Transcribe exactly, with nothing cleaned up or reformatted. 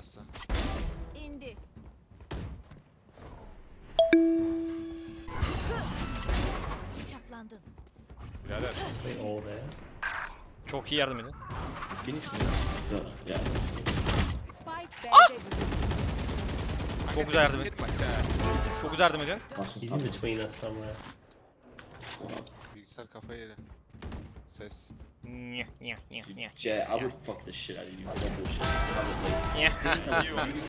bastı. İndi. Bıçaklandın. Birader. Wait, all there. Çok iyi yardım edin. Finish me. No, yeah. Spike B'de düştü. Çok güzel yardım et. Sikerim bak sen. Çok güzel yardım ediyor. He's in between us somewhere. Bilgisayar kafayı yedi. Ses. Nyeh, nyeh, nyeh, nyeh. Jet, I would fuck the shit out of you. I don't bullshit. I would like. Nyeh.